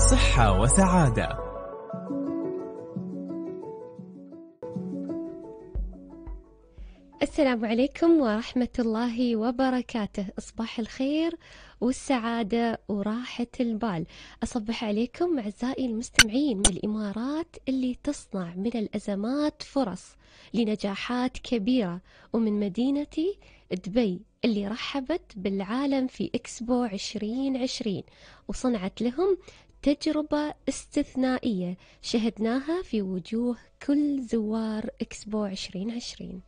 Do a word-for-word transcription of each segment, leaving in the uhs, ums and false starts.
صحة وسعادة. السلام عليكم ورحمة الله وبركاته. إصباح الخير والسعادة وراحة البال. أصبح عليكم أعزائي المستمعين من الإمارات اللي تصنع من الأزمات فرص لنجاحات كبيرة، ومن مدينتي دبي اللي رحبت بالعالم في إكسبو عشرين عشرين وصنعت لهم تجربة استثنائية شهدناها في وجوه كل زوار إكسبو عشرين عشرين.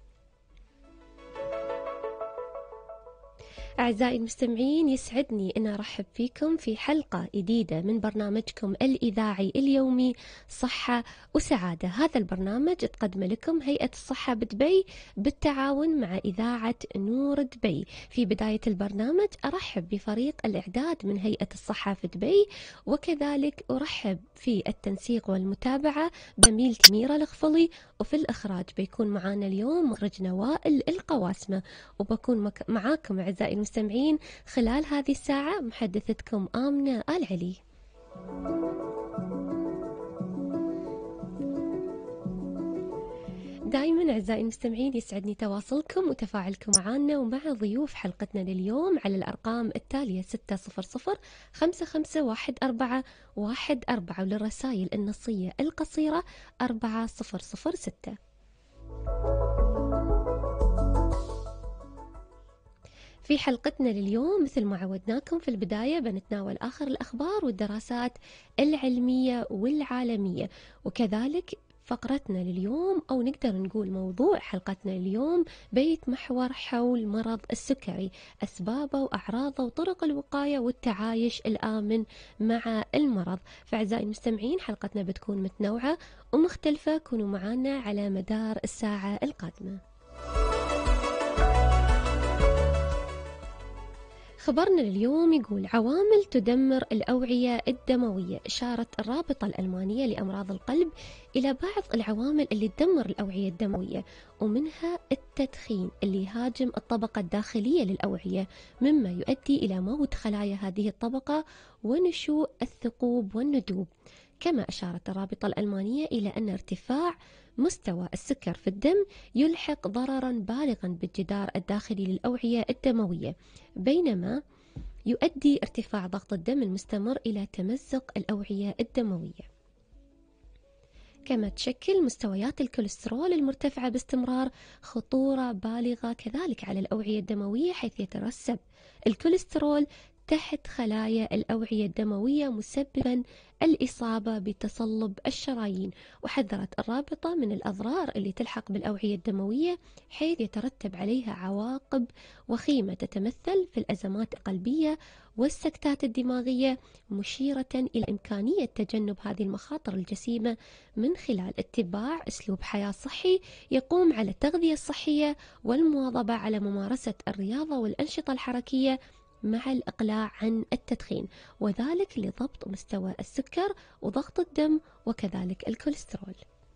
أعزائي المستمعين، يسعدني أن أرحب فيكم في حلقة جديدة من برنامجكم الإذاعي اليومي صحة وسعادة. هذا البرنامج تقدم لكم هيئة الصحة بدبي بالتعاون مع إذاعة نور دبي. في بداية البرنامج أرحب بفريق الإعداد من هيئة الصحة في دبي، وكذلك أرحب في التنسيق والمتابعة زميلتي ميرا الغفلي، وفي الإخراج بيكون معانا اليوم مخرجنا وائل القواسمة، وبكون معاكم أعزائي المستمعين خلال هذه الساعة محدثتكم آمنة آل علي. دائما أعزائي المستمعين يسعدني تواصلكم وتفاعلكم معنا ومع ضيوف حلقتنا لليوم على الأرقام التالية ستة صفر صفر خمسة خمسة واحد أربعة واحد أربعة، وللرسائل النصية القصيرة أربعة صفر صفر ستة. في حلقتنا لليوم مثل ما عودناكم في البداية بنتناول آخر الأخبار والدراسات العلمية والعالمية، وكذلك فقرتنا لليوم أو نقدر نقول موضوع حلقتنا اليوم بيتمحور حول مرض السكري، أسبابه وأعراضه وطرق الوقاية والتعايش الآمن مع المرض. فأعزائي المستمعين حلقتنا بتكون متنوعة ومختلفة، كونوا معنا على مدار الساعة القادمة. خبرنا اليوم يقول عوامل تدمر الأوعية الدموية. أشارت الرابطة الألمانية لأمراض القلب إلى بعض العوامل اللي تدمر الأوعية الدموية، ومنها التدخين اللي يهاجم الطبقة الداخلية للأوعية، مما يؤدي إلى موت خلايا هذه الطبقة ونشوء الثقوب والندوب. كما أشارت الرابطة الألمانية إلى أن ارتفاع مستوى السكر في الدم يلحق ضررا بالغا بالجدار الداخلي للأوعية الدموية، بينما يؤدي ارتفاع ضغط الدم المستمر إلى تمزق الأوعية الدموية. كما تشكل مستويات الكوليسترول المرتفعة باستمرار خطورة بالغة كذلك على الأوعية الدموية، حيث يترسب الكوليسترول تحت خلايا الأوعية الدموية مسببا الإصابة بتصلب الشرايين. وحذرت الرابطة من الأضرار اللي تلحق بالأوعية الدموية، حيث يترتب عليها عواقب وخيمة تتمثل في الأزمات القلبية والسكتات الدماغية، مشيرة إلى إمكانية تجنب هذه المخاطر الجسيمة من خلال اتباع أسلوب حياة صحي يقوم على التغذية الصحية والمواظبة على ممارسة الرياضة والأنشطة الحركية مع الإقلاع عن التدخين، وذلك لضبط مستوى السكر وضغط الدم وكذلك الكوليسترول.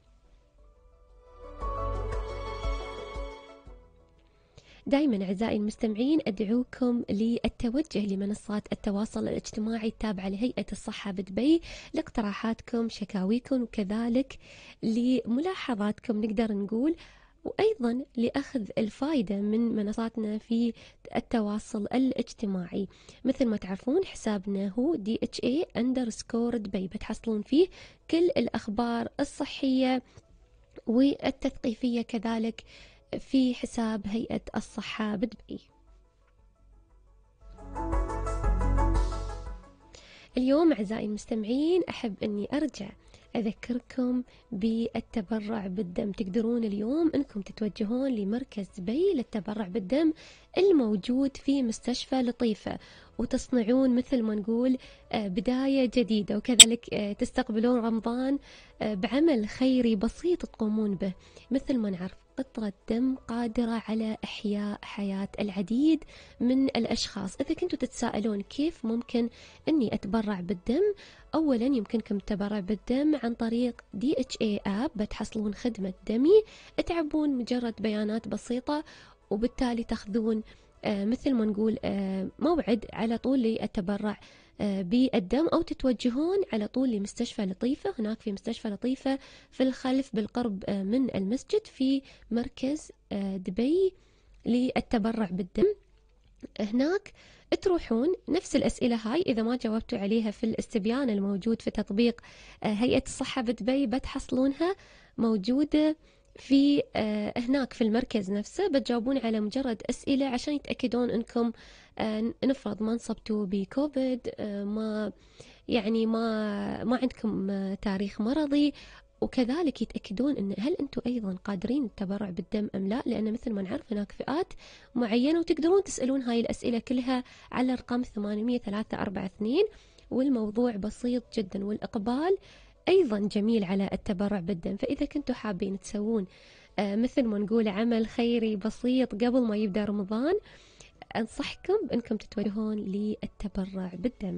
دائما أعزائي المستمعين أدعوكم للتوجه لمنصات التواصل الاجتماعي التابعة لهيئة الصحة بدبي لاقتراحاتكم، شكاويكم، وكذلك لملاحظاتكم نقدر نقول، وأيضا لأخذ الفائدة من منصاتنا في التواصل الاجتماعي. مثل ما تعرفون حسابنا هو دي اتش اي underscore دبي، بتحصلون فيه كل الأخبار الصحية والتثقيفية كذلك في حساب هيئة الصحة بدبي. اليوم أعزائي المستمعين أحب أني أرجع أذكركم بالتبرع بالدم. تقدرون اليوم أنكم تتوجهون لمركز دبي للتبرع بالدم الموجود في مستشفى لطيفة، وتصنعون مثل ما نقول بداية جديدة، وكذلك تستقبلون رمضان بعمل خيري بسيط تقومون به. مثل ما نعرف قطرة دم قادرة على إحياء حياة العديد من الأشخاص. إذا كنتوا تتساءلون كيف ممكن أني أتبرع بالدم، أولا يمكنكم التبرع بالدم عن طريق دي اتش اي آب، بتحصلون خدمة دمي، تعبون مجرد بيانات بسيطة وبالتالي تاخذون آه مثل ما نقول آه موعد على طول للتبرع بالدم، أو تتوجهون على طول لمستشفى لطيفة. هناك في مستشفى لطيفة في الخلف بالقرب من المسجد في مركز دبي للتبرع بالدم. هناك تروحون نفس الأسئلة هاي إذا ما جاوبتوا عليها في الاستبيان الموجود في تطبيق هيئة الصحة بدبي بتحصلونها موجودة في هناك في المركز نفسه. بتجاوبون على مجرد أسئلة عشان يتأكدون أنكم نفرض ما انصبتوا بكوفيد، ما يعني ما ما عندكم تاريخ مرضي، وكذلك يتأكدون أن هل أنتم أيضا قادرين التبرع بالدم أم لا، لأن مثل ما نعرف هناك فئات معينة وتقدرون تسألون هاي الأسئلة كلها على رقم ثمانية ثلاثة أربعة اثنين. والموضوع بسيط جدا، والإقبال أيضا جميل على التبرع بالدم. فإذا كنتوا حابين تسوون آه مثل ما نقول عمل خيري بسيط قبل ما يبدأ رمضان، أنصحكم بأنكم تتوجهون للتبرع بالدم.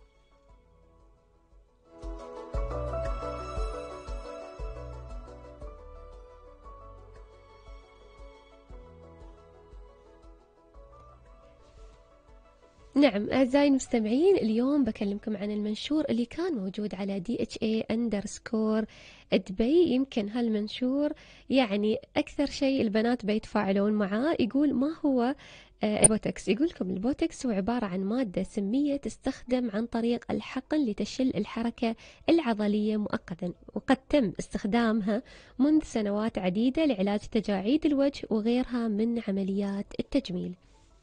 نعم أعزائي المستمعين، اليوم بكلمكم عن المنشور اللي كان موجود على دي اتش اي اندرسكور دبي. يمكن هالمنشور يعني أكثر شيء البنات بيتفاعلون معاه. يقول ما هو البوتوكس؟ يقول لكم البوتوكس هو عبارة عن مادة سمية تستخدم عن طريق الحقن لتشل الحركة العضلية مؤقتا، وقد تم استخدامها منذ سنوات عديدة لعلاج تجاعيد الوجه وغيرها من عمليات التجميل.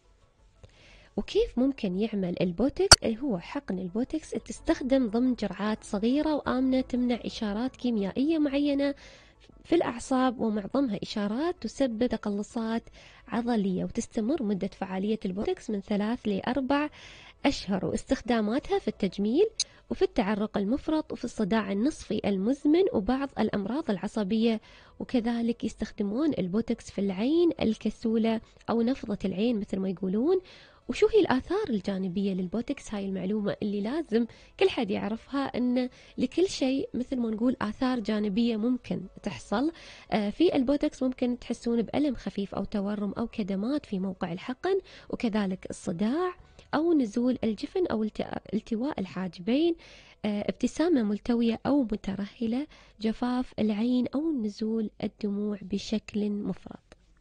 وكيف ممكن يعمل البوتوكس؟ اللي هو حقن البوتوكس تستخدم ضمن جرعات صغيرة وآمنة تمنع إشارات كيميائية معينة في الأعصاب، ومعظمها إشارات تسبب تقلصات عضلية، وتستمر مدة فعالية البوتوكس من ثلاث لأربع أشهر. واستخداماتها في التجميل وفي التعرق المفرط وفي الصداع النصفي المزمن وبعض الأمراض العصبية. وكذلك يستخدمون البوتوكس في العين الكسولة أو نفضة العين مثل ما يقولون. وشو هي الآثار الجانبية للبوتوكس؟ هاي المعلومة اللي لازم كل حد يعرفها، أن لكل شيء مثل ما نقول آثار جانبية ممكن تحصل. آه في البوتوكس ممكن تحسون بألم خفيف أو تورم أو كدمات في موقع الحقن، وكذلك الصداع أو نزول الجفن أو التواء الحاجبين، آه ابتسامة ملتوية أو مترهلة، جفاف العين أو نزول الدموع بشكل مفرط.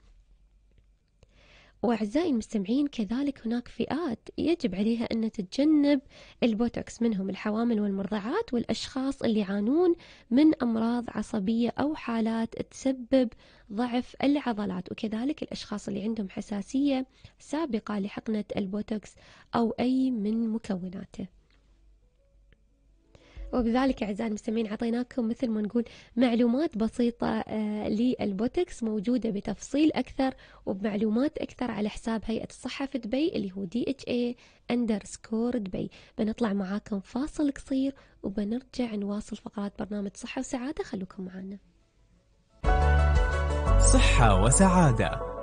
وأعزائي المستمعين كذلك هناك فئات يجب عليها أن تتجنب البوتوكس، منهم الحوامل والمرضعات والأشخاص اللي يعانون من أمراض عصبية أو حالات تسبب ضعف العضلات، وكذلك الأشخاص اللي عندهم حساسية سابقة لحقنة البوتوكس أو أي من مكوناته. وبذلك أعزائي المستمعين عطيناكم مثل ما نقول معلومات بسيطة آه للبوتوكس، موجودة بتفصيل أكثر وبمعلومات أكثر على حساب هيئة الصحة في دبي اللي هو دي اتش اي اندرسكور دبي. بنطلع معاكم فاصل قصير وبنرجع نواصل فقرات برنامج صحة وسعادة. خلوكم معنا. صحة وسعادة.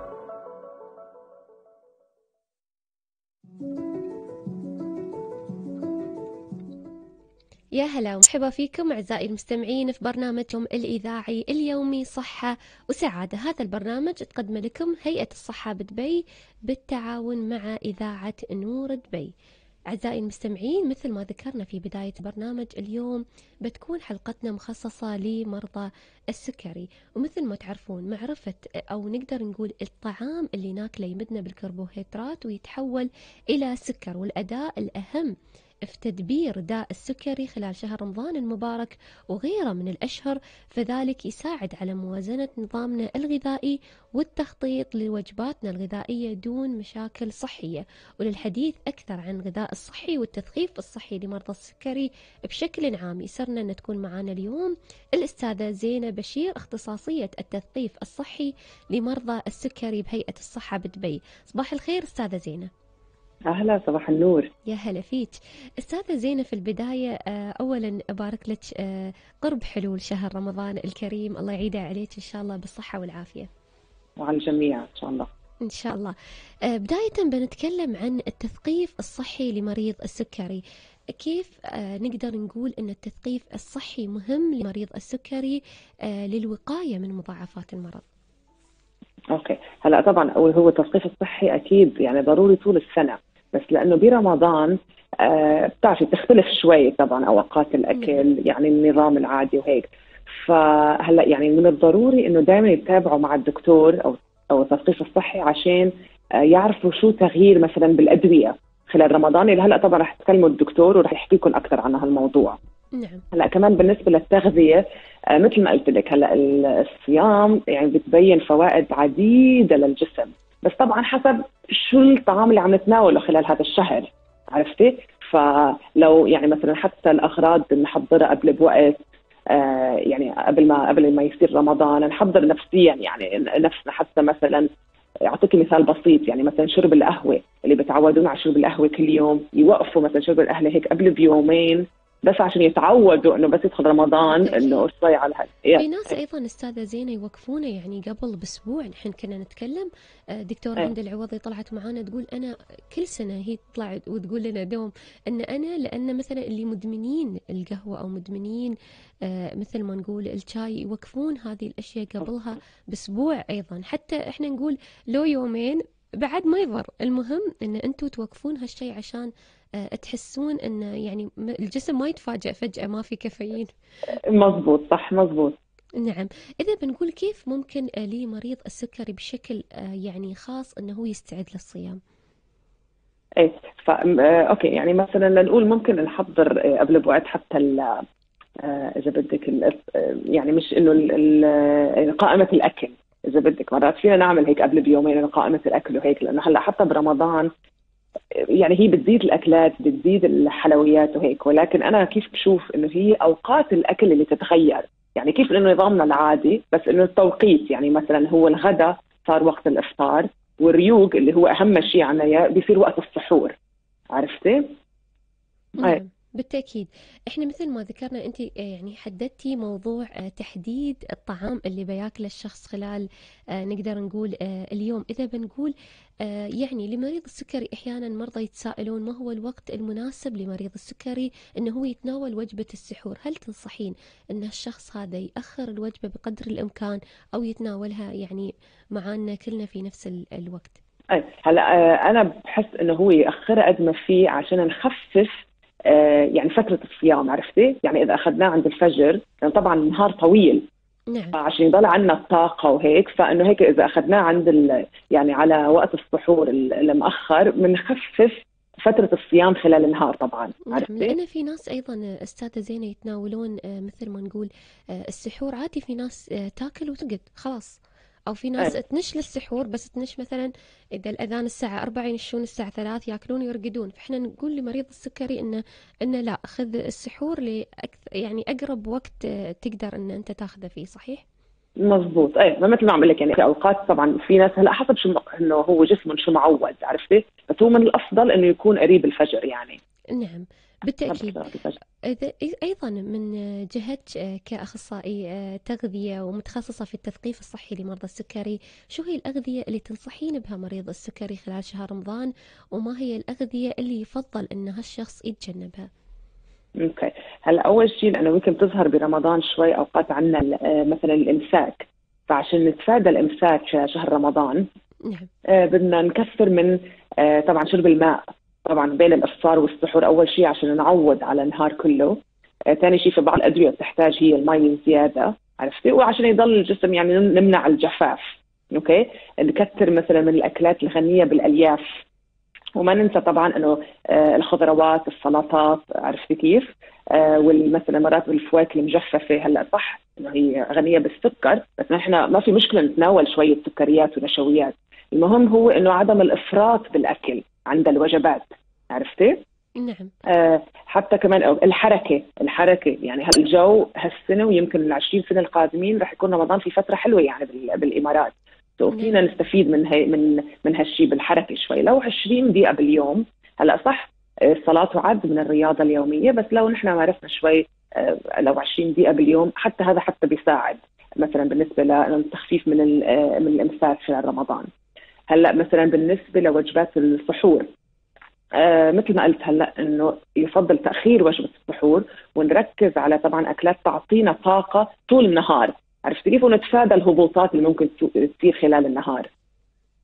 يا هلا ومرحبا فيكم أعزائي المستمعين في برنامجكم الإذاعي اليومي صحة وسعادة. هذا البرنامج تقدم لكم هيئة الصحة بدبي بالتعاون مع إذاعة نور دبي. أعزائي المستمعين مثل ما ذكرنا في بداية البرنامج، اليوم بتكون حلقتنا مخصصة لمرضى السكري. ومثل ما تعرفون معرفة أو نقدر نقول الطعام اللي ناكله يمدنا بالكربوهيدرات ويتحول إلى سكر، والأداء الأهم في تدبير داء السكري خلال شهر رمضان المبارك وغيره من الأشهر، فذلك يساعد على موازنة نظامنا الغذائي والتخطيط لوجباتنا الغذائية دون مشاكل صحية. وللحديث أكثر عن الغذاء الصحي والتثقيف الصحي لمرضى السكري بشكل عام، يسرنا أن تكون معنا اليوم الأستاذة زينة بشير، اختصاصية التثقيف الصحي لمرضى السكري بهيئة الصحة بدبي. صباح الخير أستاذة زينة. أهلا، صباح النور. يا هلا فيك أستاذة زينة. في البداية أولا أبارك لك قرب حلول شهر رمضان الكريم، الله يعيده عليك إن شاء الله بالصحة والعافية. وعلى الجميع إن شاء الله. إن شاء الله. بداية بنتكلم عن التثقيف الصحي لمريض السكري. كيف نقدر نقول أن التثقيف الصحي مهم لمريض السكري للوقاية من مضاعفات المرض؟ أوكي، هلا طبعا هو التثقيف الصحي أكيد يعني ضروري طول السنة، بس لأنه برمضان آه بتعرفي بتختلف شوي طبعا اوقات الاكل، يعني النظام العادي وهيك. فهلا يعني من الضروري انه دائما يتابعوا مع الدكتور او او التثقيف الصحي عشان آه يعرفوا شو تغيير مثلا بالادويه خلال رمضان، اللي هلا طبعا رح تكلموا الدكتور ورح يحكي لكم اكثر عن هالموضوع. نعم. هلا كمان بالنسبه للتغذيه آه مثل ما قلت لك، هلا الصيام يعني بتبين فوائد عديده للجسم، بس طبعا حسب شو الطعام اللي عم نتناوله خلال هذا الشهر، عرفتي؟ فلو يعني مثلا حتى الاغراض نحضرها قبل بوقت، آه يعني قبل ما قبل ما يصير رمضان نحضر نفسيا يعني نفسنا. حتى مثلا اعطيك مثال بسيط، يعني مثلا شرب القهوه اللي بتعودون على شرب القهوه كل يوم، يوقفوا مثلا شرب القهوه هيك قبل بيومين بس عشان يتعودوا انه بس يدخل رمضان انه شوي على هذا. في ناس ايضا استاذه زينه يوقفونه يعني قبل باسبوع. نحن كنا نتكلم دكتوره هند العوضي طلعت معانا تقول انا كل سنه هي تطلع وتقول لنا دوم ان انا لان مثلا اللي مدمنين القهوه او مدمنين مثل ما نقول الشاي يوقفون هذه الاشياء قبلها باسبوع ايضا. حتى احنا نقول لو يومين بعد ما يضر، المهم ان انتم توقفون هالشيء عشان تحسون ان يعني الجسم ما يتفاجئ فجأة ما في كافيين. مزبوط، صح، مزبوط. نعم. إذا بنقول كيف ممكن لمريض السكري بشكل يعني خاص أنه هو يستعد للصيام؟ ايه ف اوكي، يعني مثلا لنقول ممكن نحضر قبل بوقت حتى ال اذا بدك ال... يعني مش انه قائمه الاكل، اذا بدك مرات فينا نعمل هيك قبل بيومين قائمه الاكل وهيك، لانه هلا حتى برمضان يعني هي بتزيد الاكلات، بتزيد الحلويات وهيك، ولكن انا كيف بشوف انه هي اوقات الاكل اللي تتغير. يعني كيف انه نظامنا العادي بس انه التوقيت، يعني مثلا هو الغداء صار وقت الافطار، والريوق اللي هو اهم شيء عنا بيصير وقت السحور، عرفتي؟ نعم بالتأكيد. احنا مثل ما ذكرنا انت يعني حددتي موضوع تحديد الطعام اللي بياكله الشخص خلال نقدر نقول اليوم. اذا بنقول يعني لمريض السكري احيانا مرضى يتساءلون ما هو الوقت المناسب لمريض السكري انه هو يتناول وجبة السحور، هل تنصحين ان الشخص هذا يأخر الوجبة بقدر الامكان او يتناولها يعني معانا كلنا في نفس الوقت؟ اي هلا انا بحس انه هو يأخرها قد ما فيه عشان نخفف آه يعني فترة الصيام، عرفتي؟ يعني إذا أخذناه عند الفجر لأن طبعا النهار طويل، نعم. عشان يضل عنا الطاقة وهيك، فإنه هيك إذا أخذناه عند ال يعني على وقت السحور المؤخر بنخفف فترة الصيام خلال النهار طبعا. نعم، لأن في ناس أيضا أستاذة زينة يتناولون مثل ما نقول السحور عادي، في ناس تاكل وتقعد خلاص، أو في ناس أي. تنش للسحور بس تنش مثلا إذا الأذان الساعة أربعة ينشون الساعة ثلاث يأكلون ويرقدون. فإحنا نقول لمريض السكري إنه إنه لا، خذ السحور لأكثر يعني أقرب وقت تقدر إن أنت تاخذه فيه. صحيح؟ مزبوط. ايه مثل ما عم لك، يعني في اوقات طبعا في ناس هلا حسب شو انه هو جسمه شو معود، عرفتي؟ بس هو من الافضل انه يكون قريب الفجر يعني. نعم بالتأكيد. أيضا من جهتك كأخصائي تغذية ومتخصصة في التثقيف الصحي لمرضى السكري، شو هي الأغذية اللي تنصحين بها مريض السكري خلال شهر رمضان، وما هي الأغذية اللي يفضل أن هالشخص يتجنبها؟ اوكي، هلا اول شيء لانه ممكن تظهر برمضان شوي اوقات عندنا مثلا الامساك، فعشان نتفادى الامساك شهر رمضان نعم. آه بدنا نكثر من آه طبعا شرب الماء طبعا بين الافطار والسحور اول شيء عشان نعود على النهار كله. آه ثاني شيء في بعض الادويه بتحتاج هي المي زياده، عرفتي؟ وعشان يضل الجسم يعني نمنع الجفاف. اوكي، نكثر مثلا من الاكلات الغنيه بالالياف، وما ننسى طبعا انه آه الخضروات، السلطات، عرفتي كيف؟ آه والمثلا مرات الفواكه المجففه، هلا صح انه هي غنيه بالسكر بس نحن ما في مشكله نتناول شويه سكريات ونشويات، المهم هو انه عدم الافراط بالاكل عند الوجبات، عرفتي؟ نعم. آه حتى كمان الحركه الحركه يعني هالجو هالسنه ويمكن العشرين سنه القادمين رح يكون رمضان في فتره حلوه يعني بالامارات، فينا نستفيد من هي من من هالشيء بالحركه شوي، لو عشرين دقيقه باليوم. هلا صح الصلاه تعد من الرياضه اليوميه، بس لو نحن مارسنا شوي لو عشرين دقيقه باليوم حتى هذا حتى بيساعد مثلا بالنسبه للتخفيف من من الامساك خلال رمضان. هلا مثلا بالنسبه لوجبات السحور آه مثل ما قلت هلا انه يفضل تاخير وجبه السحور ونركز على طبعا اكلات تعطينا طاقه طول النهار، عرفت كيف؟ ونتفادى الهبوطات اللي ممكن تصير خلال النهار.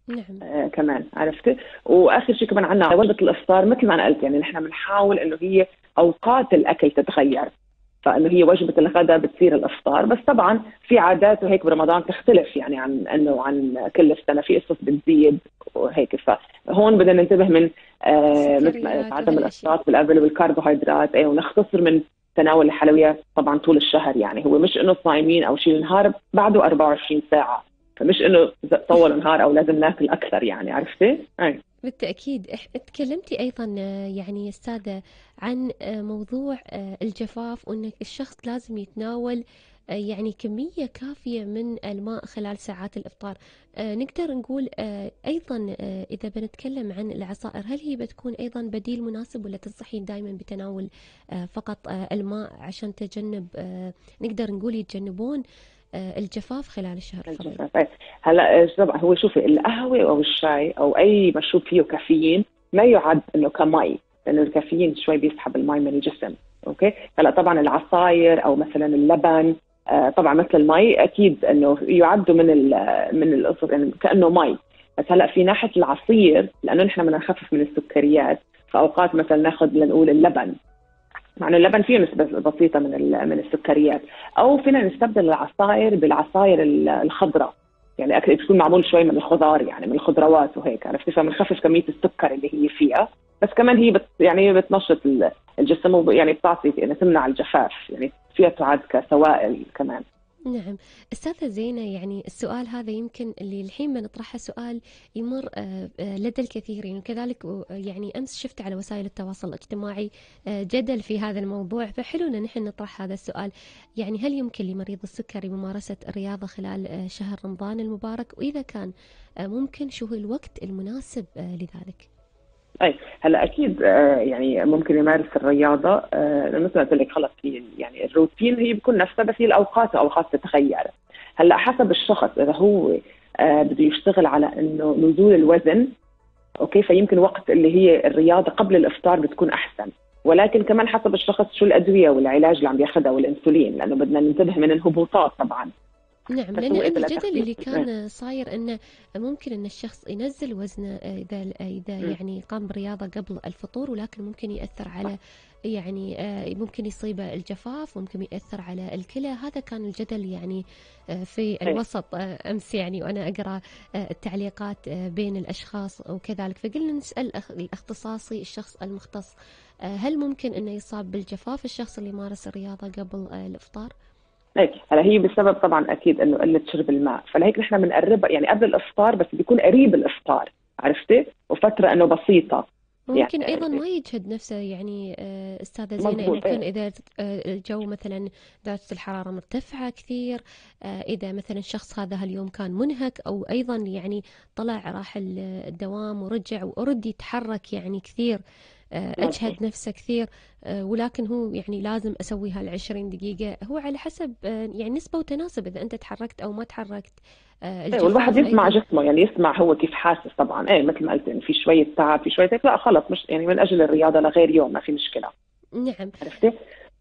نعم. آه كمان عرفتي. واخر شيء كمان عندنا وجبه الافطار مثل ما انا قلت، يعني نحن بنحاول انه هي اوقات الاكل تتغير، فانه هي وجبه الغداء بتصير الافطار، بس طبعا في عادات وهيك برمضان تختلف يعني عن انه عن كل السنه، في قصص بتزيد وهيك. فهون بدنا ننتبه من آه مثل ما السكريات تعدم وهالاشياء. الاسعار بالقبل والكربوهيدرات، اي، ونختصر من تناول الحلويات طبعا طول الشهر. يعني هو مش انه صايمين او شيء، النهار بعده أربعة وعشرين ساعه، فمش انه طول النهار او لازم ناكل اكثر، يعني عرفتي؟ اي بالتأكيد. إح- تكلمتي أيضا آه، يعني أستاذة عن آه، موضوع آه، الجفاف، وأن الشخص لازم يتناول آه، يعني كمية كافية من الماء خلال ساعات الإفطار. آه، نقدر نقول آه، أيضا آه، إذا بنتكلم عن العصائر، هل هي بتكون أيضا بديل مناسب، ولا تنصحين دائما بتناول آه، فقط آه، الماء عشان تجنب آه، نقدر نقول يتجنبون آه، الجفاف خلال الشهر الفضيل؟ الجفاف. طيب هلا طبعا هو شوفي، القهوه او الشاي او اي مشروب فيه كافيين ما يعد انه كمي، لانه الكافيين شوي بيسحب المي من الجسم. اوكي. هلا طبعا العصاير او مثلا اللبن آه طبعا مثل المي اكيد انه يعدوا من ال من القصص يعني كانه مي. بس هلا في ناحيه العصير، لانه نحن بدنا نخفف من السكريات، فاوقات مثلا ناخذ لنقول اللبن، مع انه اللبن فيه نسبه بسيطه من من السكريات، او فينا نستبدل العصائر بالعصائر الخضراء، يعني اكل تكون معمول شوي من الخضار، يعني من الخضروات وهيك، عرفتي؟ فبنخفف كميه السكر اللي هي فيها، بس كمان هي بت يعني بتنشط الجسم، يعني بتعطي يعني تمنع الجفاف، يعني فيها تعد كسوائل كمان. نعم. أستاذة زينة، يعني السؤال هذا يمكن اللي الحين بنطرحه سؤال يمر آه، آه، لدى الكثيرين، وكذلك آه، يعني أمس شفت على وسائل التواصل الاجتماعي آه، جدل في هذا الموضوع، فحلو أن نحن نطرح هذا السؤال. يعني هل يمكن لمريض السكري ممارسة الرياضة خلال آه، شهر رمضان المبارك؟ وإذا كان آه، ممكن، شو هو الوقت المناسب آه، لذلك؟ اي هلا اكيد آه يعني ممكن يمارس الرياضه، آه مثل ما قلت لك خلص، هي يعني الروتين هي بيكون نفسها، بس هي الاوقات اوقات تتغير. هلا حسب الشخص، اذا هو آه بده يشتغل على انه نزول الوزن، اوكي، فيمكن وقت اللي هي الرياضه قبل الافطار بتكون احسن. ولكن كمان حسب الشخص شو الادويه والعلاج اللي عم بياخذها والانسولين، لانه بدنا ننتبه من الهبوطات طبعا. نعم، بس لأن هو أنا اذا الجدل لتخفيف. اللي كان صاير أنه ممكن أن الشخص ينزل وزنه إذا إذا يعني قام بالرياضة قبل الفطور، ولكن ممكن يأثر على يعني ممكن يصيبه الجفاف، وممكن يأثر على الكلى. هذا كان الجدل يعني في الوسط أمس، يعني وأنا أقرأ التعليقات بين الأشخاص وكذلك، فقلنا نسأل الاختصاصي، الشخص المختص، هل ممكن أنه يصاب بالجفاف الشخص اللي مارس الرياضة قبل الإفطار؟ ايه هلا هي بسبب طبعا اكيد انه قله شرب الماء، فلهيك نحن بنقربها يعني قبل الافطار، بس بيكون قريب الافطار، عرفتي؟ وفتره انه بسيطه ممكن أيضا يعني. ما يجهد نفسه، يعني آه، أستاذة زينة، مضبوط يمكن ايه. إذا آه، الجو مثلا درجة الحرارة مرتفعة كثير، آه، إذا مثلا الشخص هذا هاليوم كان منهك، أو أيضا يعني طلع راح الدوام ورجع وأرد يتحرك يعني كثير، آه، مضبوط. أجهد نفسه كثير، آه، ولكن هو يعني لازم أسوي هالعشرين دقيقة، هو على حسب آه، يعني نسبة وتناسب، إذا أنت تحركت أو ما تحركت. آه، ايه والواحد الجفاف يسمع أيضا. جسمه، يعني يسمع هو كيف حاسس طبعا. ايه مثل ما قلت يعني في شويه تعب، في شويه هيك، لا خلص مش يعني من اجل الرياضه لغير يوم ما في مشكله، نعم. عرفتي؟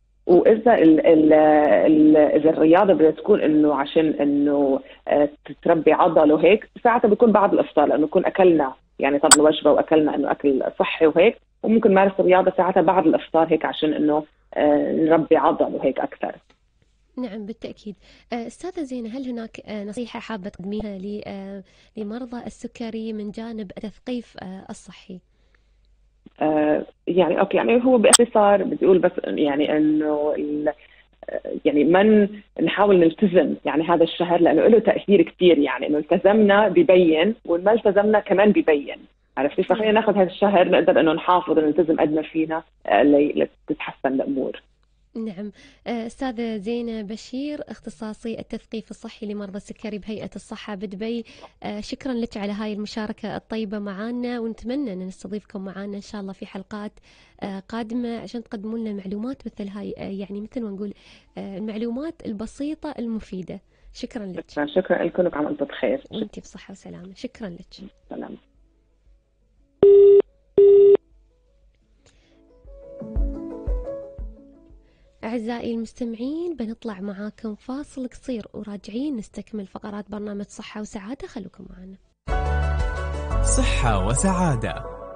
واذا ال ال ال اذا الرياضه بدها تكون انه عشان انه آه، تربي عضل وهيك، ساعتها بيكون بعد الافطار، لانه نكون اكلنا يعني طبعا وجبه واكلنا انه اكل صحي وهيك، وممكن نمارس الرياضه ساعتها بعد الافطار هيك عشان انه آه، نربي عضل وهيك اكثر. نعم بالتأكيد. آه، أستاذة زينة، هل هناك آه، نصيحة حابة تقدميها ل- آه، لمرضى السكري من جانب التثقيف آه، الصحي؟ آه، يعني اوكي، يعني هو باختصار بدي اقول بس يعني انه ال- يعني من نحاول نلتزم يعني هذا الشهر، لانه له تاثير كثير، يعني انه التزمنا ببين وما التزمنا كمان ببين، عرفتي؟ فخلينا نعم. ناخذ هذا الشهر نقدر انه نحافظ ونلتزم قد ما فينا آه، لي- لتتحسن الامور. نعم. آه، أستاذة زينة بشير، اختصاصي التثقيف الصحي لمرضى السكري بهيئة الصحة بدبي، آه، شكرا لك على هاي المشاركة الطيبة معنا، ونتمنى أن نستضيفكم معنا إن شاء الله في حلقات آه، قادمة عشان تقدموا لنا معلومات مثل هاي، آه، يعني مثل ما نقول آه، المعلومات البسيطة المفيدة. شكرا لك. شكرا شكرا لكم، وعم انتم بخير. وانتي بصحة وسلامة. شكرا لك. سلام. أعزائي المستمعين، بنطلع معاكم فاصل قصير، وراجعين نستكمل فقرات برنامج صحة وسعادة، خلوكم معنا. صحة وسعادة.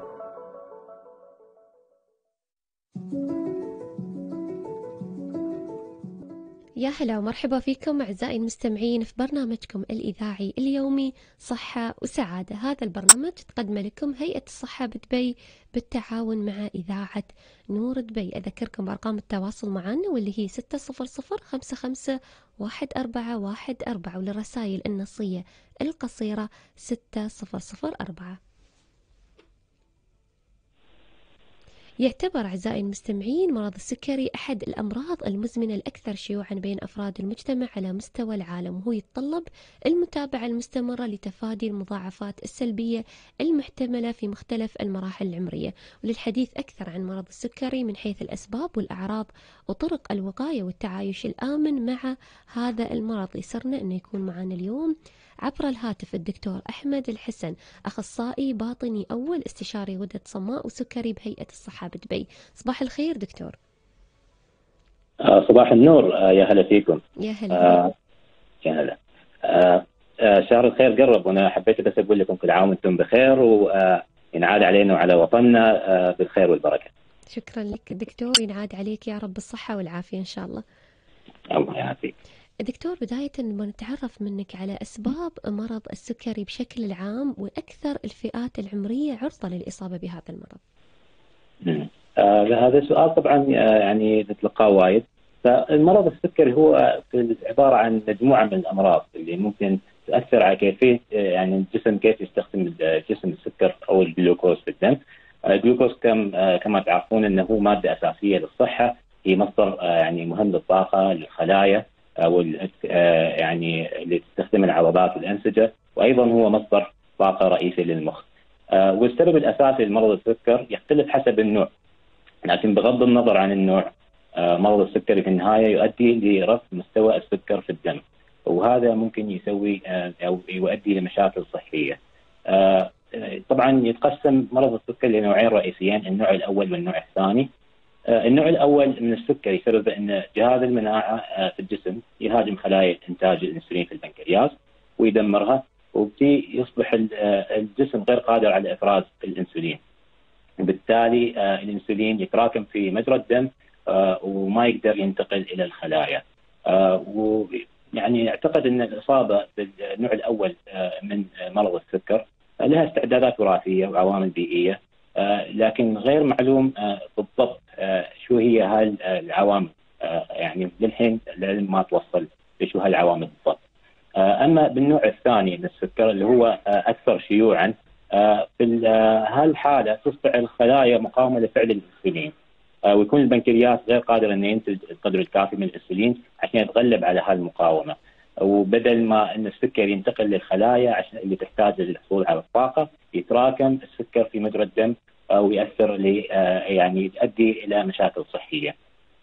يا هلا ومرحبا فيكم أعزائي المستمعين في برنامجكم الإذاعي اليومي صحة وسعادة. هذا البرنامج تقدم لكم هيئة الصحة بدبي بالتعاون مع إذاعة نور دبي. أذكركم بأرقام التواصل معنا واللي هي ستة صفر صفر خمسة خمسة واحد أربعة واحد أربعة، وللرسائل النصية القصيرة ستة صفر صفر أربعة. يعتبر أعزائي المستمعين مرض السكري أحد الأمراض المزمنة الأكثر شيوعا بين أفراد المجتمع على مستوى العالم، وهو يتطلب المتابعة المستمرة لتفادي المضاعفات السلبية المحتملة في مختلف المراحل العمرية. وللحديث أكثر عن مرض السكري من حيث الأسباب والأعراض وطرق الوقاية والتعايش الآمن مع هذا المرض، يسرنا أنه يكون معنا اليوم عبر الهاتف الدكتور أحمد الحسن، أخصائي باطني أول، استشاري غدة صماء وسكري بهيئة الصحة بدبي. صباح الخير دكتور. آه صباح النور. آه يا هلا فيكم. يا هلا. آه يا هلا. آه آه شهر الخير قرب، وأنا حبيت بس أقول لكم كل عام وأنتم بخير، وينعاد علينا وعلى وطننا آه بالخير والبركة. شكرا لك دكتور، ينعاد عليك يا رب بالصحة والعافية إن شاء الله. الله يعافيك. دكتور، بداية نتعرف منك على أسباب مرض السكري بشكل عام وأكثر الفئات العمرية عرضة للإصابة بهذا المرض. آه هذا سؤال طبعا آه يعني نتلقاه وايد. فالمرض السكري هو عبارة عن مجموعة من الأمراض اللي ممكن تأثر على كيفية يعني الجسم كيف يستخدم الجسم السكر أو الجلوكوز في الدم. الجلوكوز كم آه كما تعرفون أنه هو مادة أساسية للصحة، هي مصدر آه يعني مهم للطاقة للخلايا أو يعني اللي تستخدم العضلات والأنسجة، وأيضا هو مصدر طاقة رئيسي للمخ. والسبب الأساسي لمرض السكر يختلف حسب النوع، لكن بغض النظر عن النوع مرض السكري في النهاية يؤدي لرفع مستوى السكر في الدم، وهذا ممكن يسوي أو يؤدي لمشاكل صحية. طبعا يتقسم مرض السكر لنوعين رئيسيين، النوع الأول والنوع الثاني. النوع الأول من السكري يسبب أن جهاز المناعة في الجسم يهاجم خلايا إنتاج الأنسولين في البنكرياس ويدمرها، وبتي يصبح الجسم غير قادر على إفراز الأنسولين، وبالتالي الأنسولين يتراكم في مجرى الدم وما يقدر ينتقل إلى الخلايا. ويعني اعتقد أن الإصابة بالنوع الأول من مرض السكر لها استعدادات وراثية وعوامل بيئية، آه لكن غير معلوم آه بالضبط آه شو هي هالعوامل. آه يعني للحين العلم ما توصل لشو هالعوامل بالضبط. آه أما بالنوع الثاني من السكر اللي هو آه أكثر شيوعا، آه في هالحالة تصبح الخلايا مقاومة لفعل الأنسولين، آه ويكون البنكرياس غير قادر أن ينتج القدر الكافي من الأنسولين عشان يتغلب على هالمقاومة، وبدل ما ان السكر ينتقل للخلايا عشان اللي تحتاج للحصول على الطاقه، يتراكم السكر في مجرى الدم ويأثر لي يعني يؤدي الى مشاكل صحيه.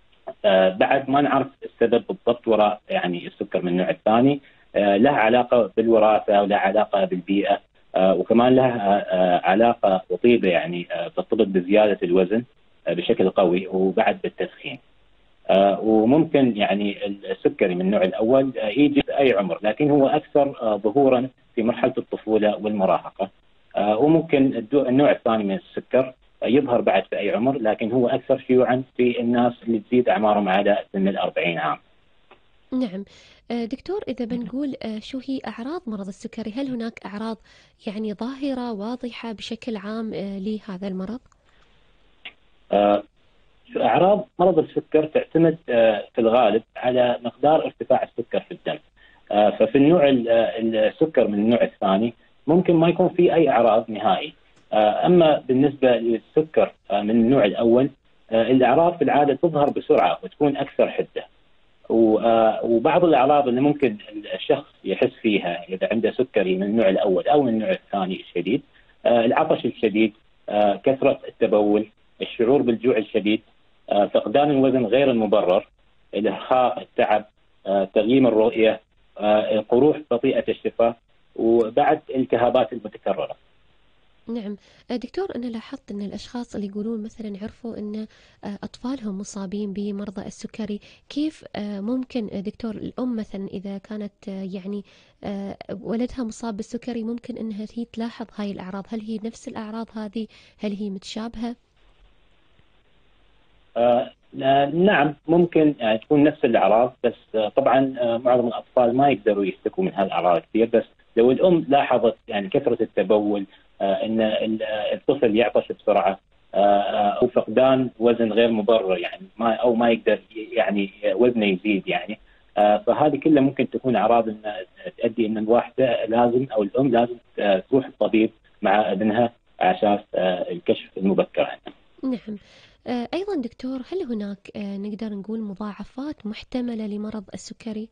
بعد ما نعرف السبب بالضبط وراء يعني السكر من النوع الثاني، له علاقه بالوراثه وله علاقه بالبيئه، وكمان له علاقه وطيده يعني ترتبط بزياده الوزن بشكل قوي وبعد بالتدخين. آه وممكن يعني السكري من النوع الأول آه يجي في أي عمر، لكن هو أكثر آه ظهورا في مرحلة الطفولة والمراهقة. آه وممكن النوع الثاني من السكر آه يظهر بعد في أي عمر، لكن هو أكثر شيوعا في الناس اللي تزيد أعمارهم على سن الأربعين عام. نعم دكتور، إذا بنقول شو هي أعراض مرض السكري، هل هناك أعراض يعني ظاهرة واضحة بشكل عام لهذا المرض؟ آه أعراض مرض السكر تعتمد في الغالب على مقدار ارتفاع السكر في الدم. ففي النوع السكر من النوع الثاني ممكن ما يكون في أي أعراض نهائي. أما بالنسبة للسكر من النوع الأول، الأعراض في العادة تظهر بسرعة وتكون أكثر حدة، وبعض الأعراض اللي ممكن الشخص يحس فيها إذا عنده سكري من النوع الأول أو من النوع الثاني الشديد: العطش الشديد، كثرة التبول، الشعور بالجوع الشديد، فقدان الوزن غير المبرر، الإرهاق، التعب، تغييم الرؤية، قروح بطيئة الشفاء، وبعد التهابات المتكررة. نعم. آه، دكتور، أنا لاحظت أن الأشخاص اللي يقولون مثلا عرفوا أن آه، أطفالهم مصابين بمرضى السكري، كيف آه، ممكن آه، دكتور الأم مثلا إذا كانت آه، يعني آه، ولدها مصاب بالسكري، ممكن أنها هي تلاحظ هاي الأعراض؟ هل هي نفس الأعراض هذه؟ هل هي متشابهة؟ آه نعم، ممكن يعني تكون نفس الاعراض، بس آه طبعا آه معظم الاطفال ما يقدروا يشتكوا من هالاعراض كثير. بس لو الام لاحظت يعني كثره التبول، آه ان ال- آه، الطفل يعطش بسرعه، آه آه، او فقدان وزن غير مبرر، يعني ما او ما يقدر ي- يعني وزنه يزيد يعني، آه فهذه كلها ممكن تكون اعراض ان تؤدي ان الواحده لازم او الام لازم آه، تروح الطبيب مع ابنها عشان آه، الكشف المبكر عنه. نعم. آه، أيضا دكتور، هل هناك آه، نقدر نقول مضاعفات محتملة لمرض السكري؟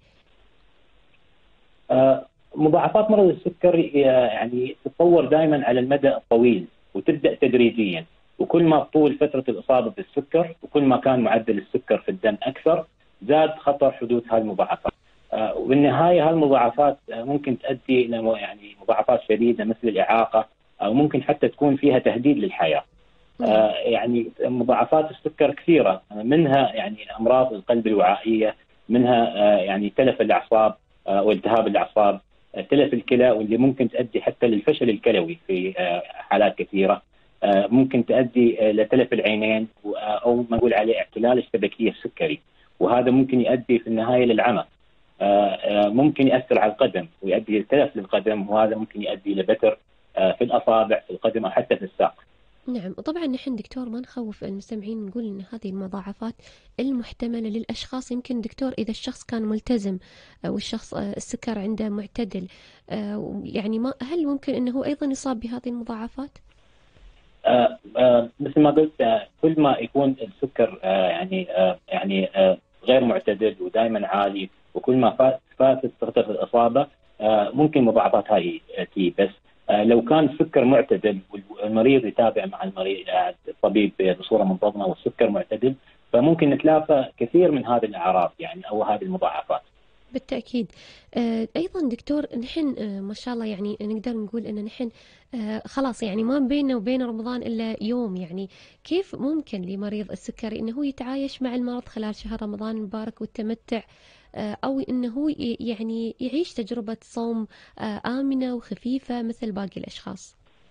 آه، مضاعفات مرض السكر هي يعني تتطور دائما على المدى الطويل وتبدا تدريجيا، وكل ما طول فتره الاصابه بالسكر وكل ما كان معدل السكر في الدم اكثر زاد خطر حدوث هذه المضاعفات. آه، وبالنهايه هالمضاعفات آه، ممكن تؤدي الى مو- يعني مضاعفات شديده مثل الاعاقه، او ممكن حتى تكون فيها تهديد للحياه. نعم. آه، يعني مضاعفات السكر كثيره، منها يعني امراض القلب الوعائيه، منها آه، يعني تلف الاعصاب آه، والتهاب الاعصاب، آه، تلف الكلى، واللي ممكن تؤدي حتى للفشل الكلوي في آه، حالات كثيره. آه، ممكن تؤدي آه، لتلف العينين، و- آه، او ما نقول عليه اختلال الشبكيه السكري، وهذا ممكن يؤدي في النهايه للعمى. آه، آه، ممكن ياثر على القدم ويؤدي لتلف للقدم، وهذا ممكن يؤدي لبتر آه، في الاصابع في القدم او حتى في الساق. نعم، وطبعا نحن دكتور ما نخوف المستمعين، نقول ان هذه المضاعفات المحتملة للأشخاص، يمكن دكتور إذا الشخص كان ملتزم آه، والشخص آه، السكر عنده معتدل، آه، يعني ما هل ممكن أنه هو أيضا يصاب بهذه المضاعفات؟ آه آه مثل ما قلت، آه كل ما يكون السكر آه يعني آه يعني آه غير معتدل ودائما عالي، وكل ما فات- فاتت فتره الاصابه آه ممكن مضاعفات هاي آه، تجي. بس آه لو كان السكر معتدل والمريض يتابع مع المريض آه، الطبيب بصوره منتظمه والسكر معتدل، فممكن نتلافى كثير من هذه الاعراض يعني او هذه المضاعفات. بالتأكيد. آه، أيضا دكتور، نحن آه، ما شاء الله يعني نقدر نقول أن نحن آه، خلاص يعني ما بيننا وبين رمضان إلا يوم، يعني كيف ممكن لمريض السكري أنه هو يتعايش مع المرض خلال شهر رمضان المبارك والتمتع، آه، أو أنه هو ي- يعني يعيش تجربة صوم آه، آمنة وخفيفة مثل باقي الأشخاص؟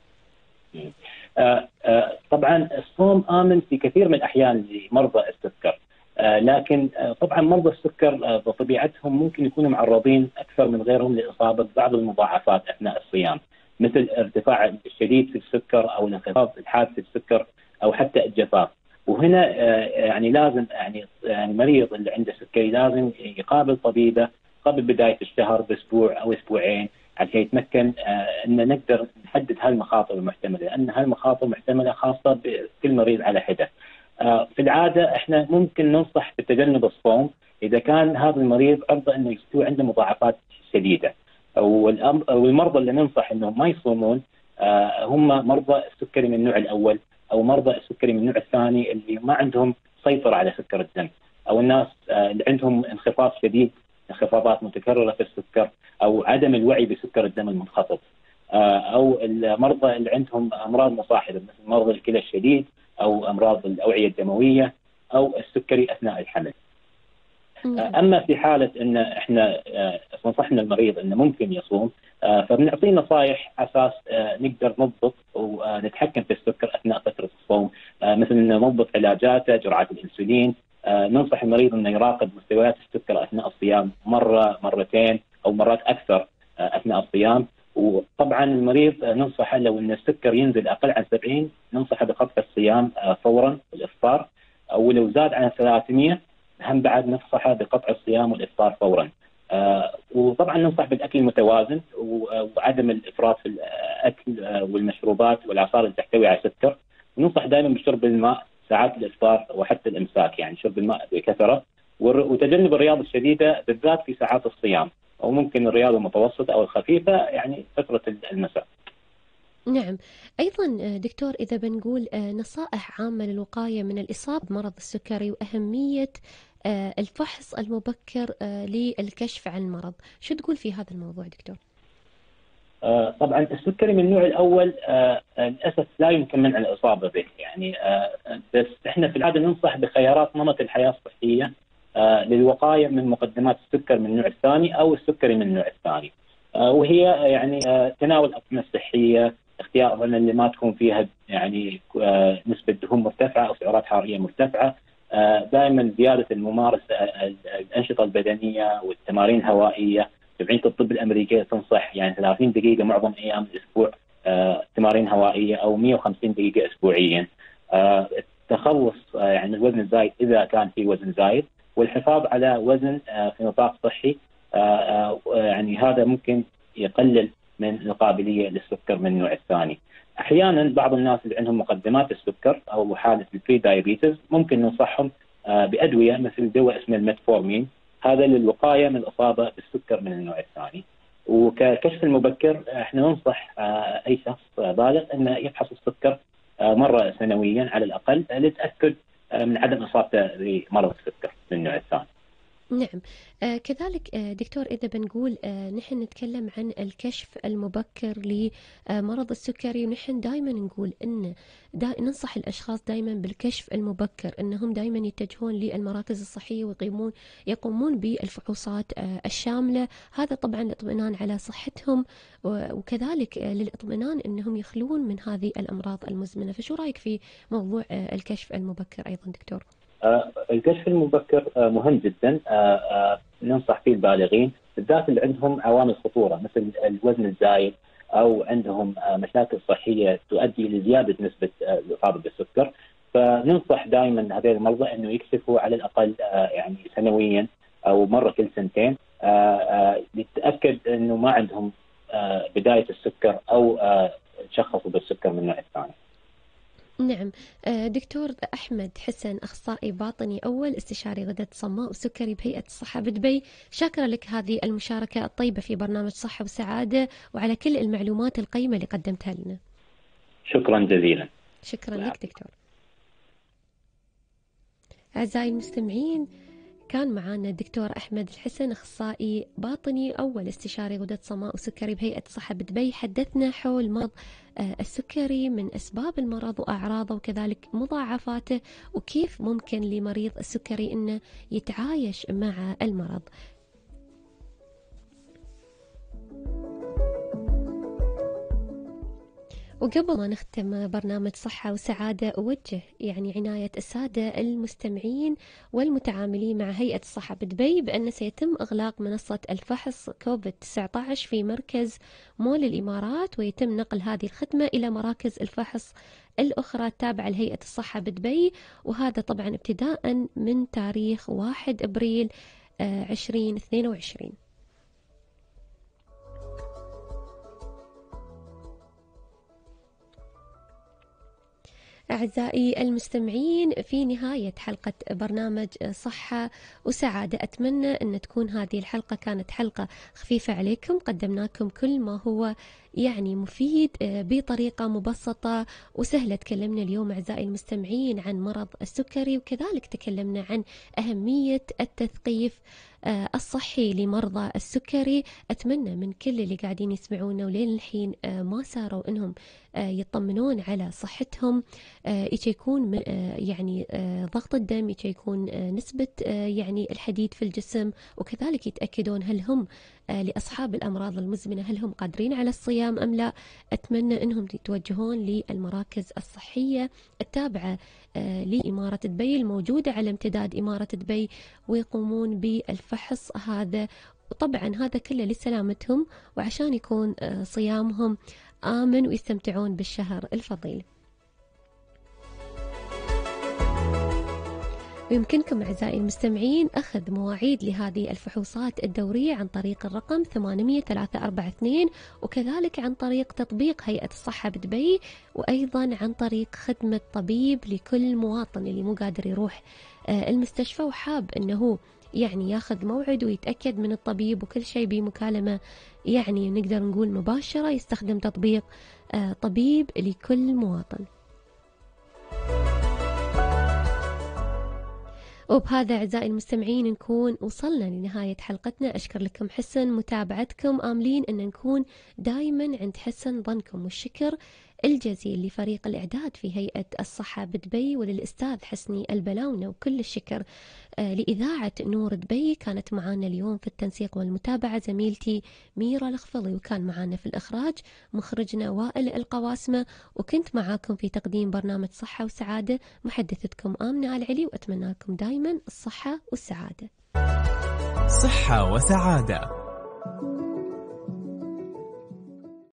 آه، آه، طبعا الصوم آمن في كثير من الأحيان لمرضى السكر، آه، لكن آه، طبعا مرضى السكر آه، بطبيعتهم ممكن يكونوا معرضين أكثر من غيرهم لإصابة ببعض المضاعفات أثناء الصيام، مثل ارتفاع الشديد في السكر أو الانخفاض الحاد في السكر أو حتى الجفاف. وهنا آه، يعني لازم يعني يعني المريض اللي عنده سكري لازم يقابل طبيبه قبل بداية الشهر بأسبوع أو أسبوعين عشان يتمكن آه، ان نقدر نحدد هالمخاطر المحتمله، لان هالمخاطر محتمله خاصه بكل مريض على حده. آه، في العاده احنا ممكن ننصح بتجنب الصوم اذا كان هذا المريض عرضه انه يستوي عنده مضاعفات شديده. والأم- والمرضى اللي ننصح انهم ما يصومون آه، هم مرضى السكري من النوع الاول، او مرضى السكري من النوع الثاني اللي ما عندهم سيطره على سكر الدم، او الناس آه، اللي عندهم انخفاض شديد، انخفاضات متكرره في السكر، او عدم الوعي بسكر الدم المنخفض، آه، او المرضى اللي عندهم امراض مصاحبه مثل مرض الكلى الشديد، او امراض الاوعيه الدمويه، او السكري اثناء الحمل. نعم. آه، اما في حاله ان احنا آه، نصحنا المريض انه ممكن يصوم، آه، فبنعطيه نصائح اساس آه، نقدر نضبط ونتحكم في السكر اثناء فتره الصوم، آه، مثل ان نضبط علاجاته، جرعات الانسولين. آه، ننصح المريض انه يراقب مستويات السكر اثناء الصيام مره مرتين او مرات اكثر آه، اثناء الصيام. وطبعا المريض آه، ننصحه لو ان السكر ينزل اقل عن سبعين ننصحه بقطع الصيام آه، فورا الافطار، او لو زاد عن ثلاثمئة هم بعد ننصحه بقطع الصيام والافطار فورا. آه وطبعا ننصح بالاكل المتوازن وعدم الافراط في الاكل آه والمشروبات والعصائر اللي تحتوي على سكر. وننصح دائما بشرب الماء ساعات الافطار وحتى الامساك، يعني شرب الماء بكثره، وتجنب الرياضه الشديده بالذات في ساعات الصيام، او ممكن الرياضه المتوسطه او الخفيفه يعني فتره المساء. نعم. أيضا آه، دكتور، إذا بنقول آه، نصائح عامة للوقاية من الإصابة بمرض السكري وأهمية آه، الفحص المبكر آه، للكشف عن المرض، شو تقول في هذا الموضوع دكتور؟ آه، طبعا السكري من النوع الاول آه، للاسف لا يمكن منع الاصابه به، يعني آه، بس احنا في العاده ننصح بخيارات نمط الحياه الصحيه آه، للوقايه من مقدمات السكر من النوع الثاني او السكري من النوع الثاني، آه، وهي يعني آه، تناول الاطعمه الصحيه، اختيار الأطعمة اللي ما تكون فيها يعني آه، نسبه دهون مرتفعه او سعرات حراريه مرتفعه، آه، دائما زياده الممارسه آه، الانشطه البدنيه والتمارين الهوائيه. جمعيه الطب الامريكيه تنصح يعني ثلاثين دقيقه معظم ايام الاسبوع آه، تمارين هوائيه او مئة وخمسين دقيقه اسبوعيا. آه، التخلص آه، يعني من الوزن الزايد اذا كان في وزن زايد، والحفاظ على وزن آه، في نطاق صحي، آه، آه، يعني هذا ممكن يقلل من القابليه للسكر من النوع الثاني. احيانا بعض الناس اللي عندهم مقدمات السكر او حاله البري دايابيتس ممكن ننصحهم آه، بادويه مثل دواء اسمه الميتفورمين، هذا للوقايه من الاصابه بالسكر من النوع الثاني. وككشف المبكر احنا ننصح آه، اي شخص بالغ انه يفحص السكر آه، مره سنويا على الاقل للتاكد آه، من عدم اصابته بمرض السكر من النوع الثاني. نعم. آه كذلك آه دكتور، إذا بنقول آه نحن نتكلم عن الكشف المبكر لمرض السكري، ونحن دائما نقول إن دا ننصح الأشخاص دائما بالكشف المبكر، إنهم دائما يتجهون للمراكز الصحية ويقيمون يقومون بالفحوصات آه الشاملة، هذا طبعا الاطمئنان على صحتهم، وكذلك آه للاطمئنان إنهم يخلون من هذه الأمراض المزمنة. فشو رأيك في موضوع آه الكشف المبكر أيضا دكتور؟ آه، الكشف المبكر آه، مهم جدا، آه، آه، ننصح فيه البالغين بالذات اللي عندهم عوامل خطوره مثل الوزن الزايد او عندهم آه، مشاكل صحيه تؤدي لزياده نسبه آه، الاصابه بالسكر. فننصح دائما هذول المرضى انه يكشفوا على الاقل آه، يعني سنويا او مره كل سنتين آه، آه، للتاكد انه ما عندهم آه، بدايه السكر او آه، تشخصوا بالسكر من النوع الثاني. نعم. آه، دكتور أحمد حسن، أخصائي باطني أول، استشاري غدة صماء وسكري بهيئة الصحة بدبي، شاكرة لك هذه المشاركة الطيبة في برنامج صحة وسعادة، وعلى كل المعلومات القيمة اللي قدمتها لنا. شكرا جزيلا. شكرا لك دكتور. أعزائي المستمعين، كان معنا الدكتور أحمد الحسن، أخصائي باطني أول، استشاري غدة صماء وسكري بهيئة الصحة بدبي، حدثنا حول مرض السكري من أسباب المرض وأعراضه وكذلك مضاعفاته، وكيف ممكن لمريض السكري أنه يتعايش مع المرض. وقبل ما نختم برنامج صحة وسعادة، أوجه يعني عناية السادة المستمعين والمتعاملين مع هيئة الصحة بدبي بأن سيتم إغلاق منصة الفحص كوفيد تسعة عشر في مركز مول الإمارات، ويتم نقل هذه الخدمة إلى مراكز الفحص الأخرى التابعة لهيئة الصحة بدبي، وهذا طبعا ابتداء من تاريخ واحد أبريل عشرين اثنين وعشرين. أعزائي المستمعين، في نهاية حلقة برنامج صحة وسعادة، أتمنى أن تكون هذه الحلقة كانت حلقة خفيفة عليكم، قدمناكم كل ما هو يعني مفيد بطريقة مبسطة وسهلة. تكلمنا اليوم أعزائي المستمعين عن مرض السكري، وكذلك تكلمنا عن أهمية التثقيف الصحي لمرضى السكري. أتمنى من كل اللي قاعدين يسمعونا ولين الحين ما ساروا إنهم يطمنون على صحتهم، يكون من يعني ضغط الدم، يكون نسبة يعني الحديد في الجسم، وكذلك يتأكدون هل هم لأصحاب الأمراض المزمنة هل هم قادرين على الصيام أم لا. أتمنى أنهم يتوجهون للمراكز الصحية التابعة لإمارة دبي الموجودة على امتداد إمارة دبي، ويقومون بالفحص هذا. وطبعا هذا كله لسلامتهم وعشان يكون صيامهم آمن ويستمتعون بالشهر الفضيل. ويمكنكم أعزائي المستمعين أخذ مواعيد لهذه الفحوصات الدورية عن طريق الرقم ثمانية ثلاثة أربعة اثنين، وكذلك عن طريق تطبيق هيئة الصحة بدبي، وأيضا عن طريق خدمة طبيب لكل مواطن اللي مو قادر يروح المستشفى وحاب أنه يعني ياخذ موعد ويتأكد من الطبيب وكل شيء بمكالمة يعني نقدر نقول مباشرة، يستخدم تطبيق طبيب لكل مواطن. وبهذا أعزائي المستمعين نكون وصلنا لنهاية حلقتنا. أشكر لكم حسن متابعتكم، آملين أن نكون دايما عند حسن ظنكم، والشكر الجزيل لفريق الإعداد في هيئة الصحة بدبي وللأستاذ حسني البلاونة، وكل الشكر آه لإذاعة نور دبي. كانت معانا اليوم في التنسيق والمتابعة زميلتي ميرا الخفضي، وكان معانا في الإخراج مخرجنا وائل القواسمة، وكنت معاكم في تقديم برنامج صحة وسعادة محدثتكم آمنة العلي، وأتمنى لكم دايما الصحة والسعادة. صحة وسعادة.